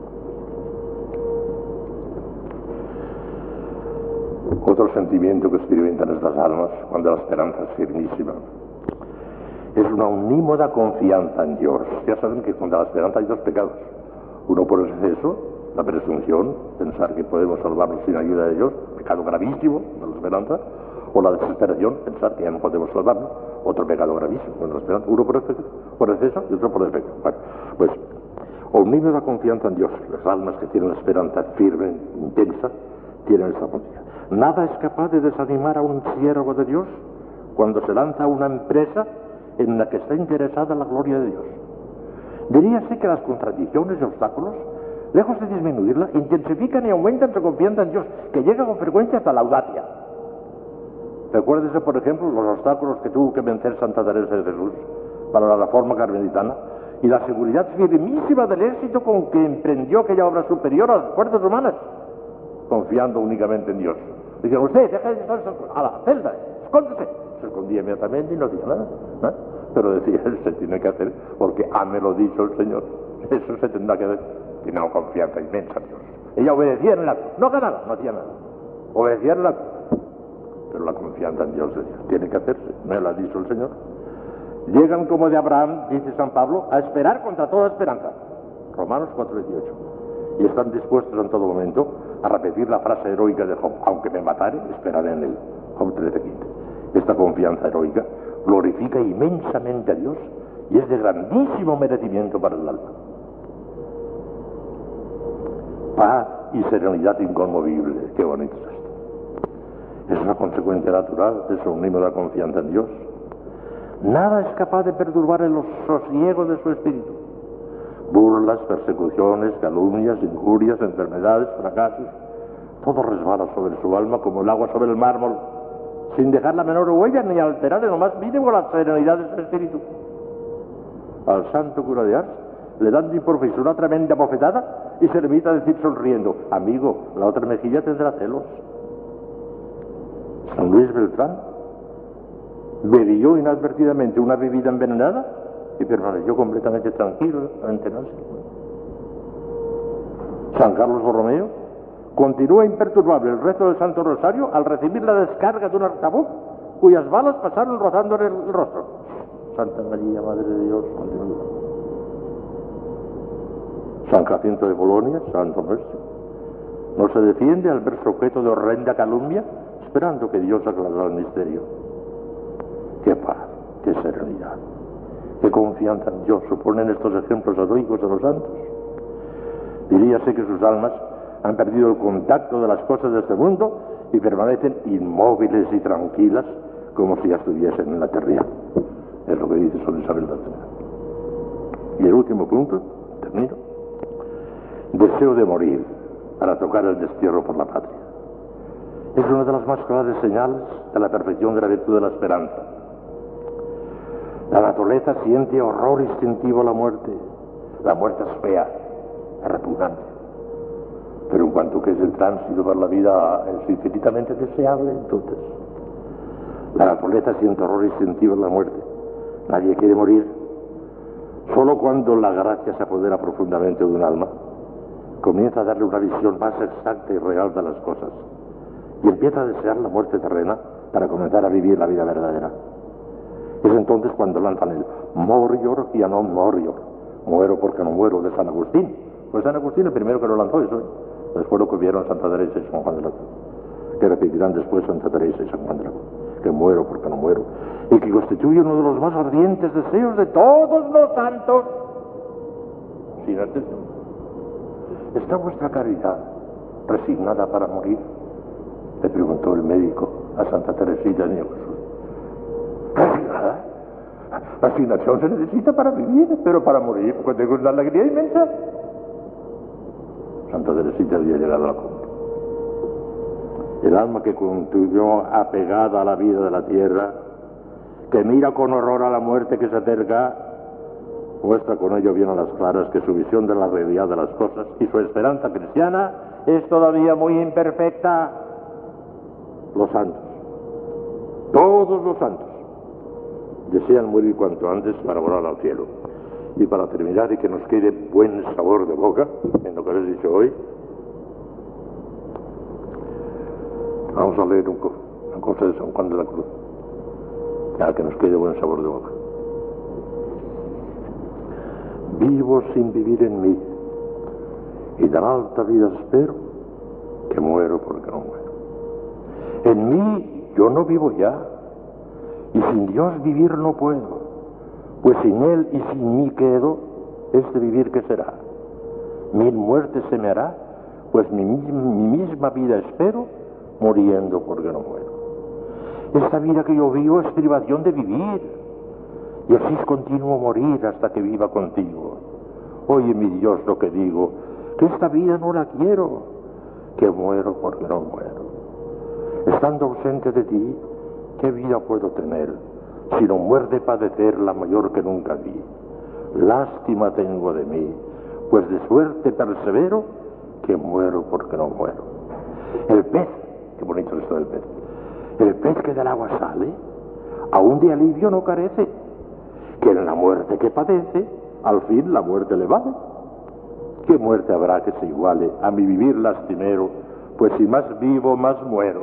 Otro sentimiento que experimentan estas almas cuando la esperanza es firmísima es una unímoda confianza en Dios. Ya saben que cuando la esperanza hay dos pecados. Uno por exceso, la presunción, pensar que podemos salvarnos sin ayuda de Dios, pecado gravísimo de la esperanza. o la desesperación, pensar que ya no podemos salvarnos, otro pecado gravísimo, bueno, esperando, uno por exceso, por exceso y otro por defecto. Bueno, pues, un niño da confianza en Dios, las almas que tienen esperanza firme, intensa, tienen esa confianza. Nada es capaz de desanimar a un siervo de Dios cuando se lanza a una empresa en la que está interesada la gloria de Dios. Diríase que las contradicciones y obstáculos, lejos de disminuirla, intensifican y aumentan su confianza en Dios, que llega con frecuencia hasta la audacia. Recuérdese, por ejemplo, los obstáculos que tuvo que vencer Santa Teresa de Jesús para la reforma carmelitana y la seguridad firmísima del éxito con que emprendió aquella obra superior a las fuerzas humanas, confiando únicamente en Dios. Dijeron, usted, deja de estar a la celda, escóndese. Se escondía inmediatamente y no decía nada, ¿eh? Pero decía, se tiene que hacer porque ha me lo dicho el Señor. Eso se tendrá que hacer. Tiene una confianza inmensa en Dios. Ella obedecía en el acto, no hacía nada, no hacía nada. Obedecía en el acto. Pero la confianza en Dios decía, tiene que hacerse, me lo ha dicho el Señor. Llegan como de Abraham, dice San Pablo, a esperar contra toda esperanza. Romanos cuatro dieciocho. Y están dispuestos en todo momento a repetir la frase heroica de Job, aunque me matare, esperaré en él. Job trece quince. Esta confianza heroica glorifica inmensamente a Dios y es de grandísimo merecimiento para el alma. Paz y serenidad inconmovible, qué bonito es esto. Es una consecuencia natural de su unánime la confianza en Dios. Nada es capaz de perturbar el sosiego de su espíritu. Burlas, persecuciones, calumnias, injurias, enfermedades, fracasos, todo resbala sobre su alma como el agua sobre el mármol, sin dejar la menor huella ni alterar en lo más mínimo la serenidad de su espíritu. Al santo cura de Ars le dan de profesor una tremenda bofetada y se limita a decir sonriendo, amigo, la otra mejilla tendrá celos. San Luis Beltrán bebió inadvertidamente una bebida envenenada y permaneció completamente tranquilo al enterarse. San Carlos Borromeo continúa imperturbable el resto del Santo Rosario al recibir la descarga de un arcabuz cuyas balas pasaron rozándole el rostro. Santa María, Madre de Dios, continúa. San Jacinto de Bolonia, santo nuestro, no se defiende al verse objeto de horrenda calumnia, esperando que Dios aclarara el misterio. Qué paz, qué serenidad, qué confianza en Dios suponen estos ejemplos heroicos de los santos. Diríase que sus almas han perdido el contacto de las cosas de este mundo y permanecen inmóviles y tranquilas como si ya estuviesen en la eternidad. Es lo que dice Sor Isabel de Altena. Y el último punto, termino. Deseo de morir para tocar el destierro por la patria. Es una de las más claras señales de la perfección de la virtud de la esperanza. La naturaleza siente horror instintivo a la muerte. La muerte es fea, es repugnante. Pero en cuanto que es el tránsito por la vida es infinitamente deseable, entonces la naturaleza siente horror instintivo a la muerte. Nadie quiere morir. Solo cuando la gracia se apodera profundamente de un alma, comienza a darle una visión más exacta y real de las cosas y empieza a desear la muerte terrena para comenzar a vivir la vida verdadera. Es entonces cuando lanzan el morior y non morior, muero porque no muero, de San Agustín. Pues San Agustín el primero que lo lanzó eso, después lo que vieron Santa Teresa y San Juan de la Cruz, que repetirán después Santa Teresa y San Juan de la Cruz, que muero porque no muero, y que constituye uno de los más ardientes deseos de todos los santos. Sin excepción. ¿Está vuestra caridad resignada para morir? Le preguntó el médico a Santa Teresita de Niño Jesús. ¿Resignada? La resignación se necesita para vivir, pero para morir, porque tengo una alegría inmensa. Santa Teresita había llegado a la cumbre. El alma que continuó apegada a la vida de la tierra, que mira con horror a la muerte que se acerca, muestra con ello bien a las claras que su visión de la realidad de las cosas y su esperanza cristiana es todavía muy imperfecta. Los santos, todos los santos, desean morir cuanto antes para volar al cielo. Y para terminar y que nos quede buen sabor de boca en lo que les he dicho hoy, vamos a leer un co una cosa de San Juan de la Cruz, para que nos quede buen sabor de boca. Vivo sin vivir en mí, y de alta vida espero, que muero porque no muero. En mí yo no vivo ya, y sin Dios vivir no puedo, pues sin Él y sin mí quedo, este vivir ¿qué será? Mil muertes se me hará, pues mi, mi misma vida espero, muriendo porque no muero. Esta vida que yo vivo es privación de vivir, y así es continuo morir hasta que viva contigo. Oye, mi Dios, lo que digo, que esta vida no la quiero, que muero porque no muero. Estando ausente de ti, ¿qué vida puedo tener, sino muerte de padecer la mayor que nunca vi? Lástima tengo de mí, pues de suerte persevero, que muero porque no muero. El pez, qué bonito es esto del pez, el pez que del agua sale, aún de alivio no carece, que en la muerte que padece, al fin la muerte le vale. ¿Qué muerte habrá que se iguale a mi vivir lastimero? Pues si más vivo, más muero.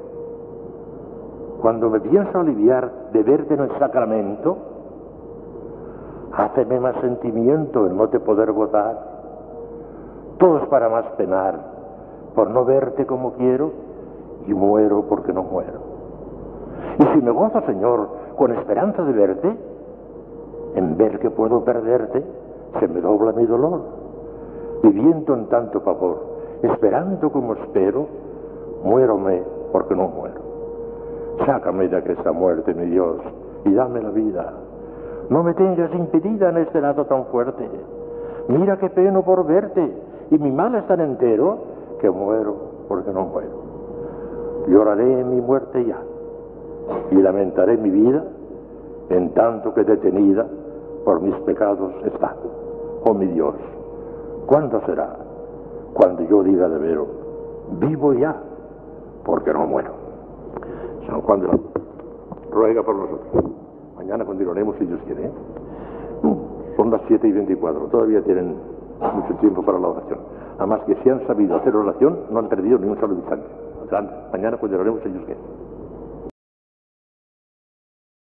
Cuando me pienso aliviar de verte en el sacramento, háceme más sentimiento en no te poder gozar. Todo es para más penar, por no verte como quiero, y muero porque no muero. Y si me gozo, Señor, con esperanza de verte, en ver que puedo perderte, se me dobla mi dolor. Viviendo en tanto favor, esperando como espero, muérome porque no muero. Sácame de aquesta muerte, mi Dios, y dame la vida. No me tengas impedida en este lado tan fuerte. Mira qué peno por verte, y mi mal es tan entero, que muero porque no muero. Lloraré mi muerte ya, y lamentaré mi vida, en tanto que detenida por mis pecados está. Oh mi Dios, ¿cuándo será? Cuando yo diga de veros, vivo ya, porque no muero. San Juan de la ruega por nosotros. Mañana continuaremos si Dios quiere, ¿eh? Son las siete y veinticuatro, todavía tienen mucho tiempo para la oración. Además que si han sabido hacer oración, no han perdido ni un solo instante. Adelante, mañana continuaremos si Dios quiere.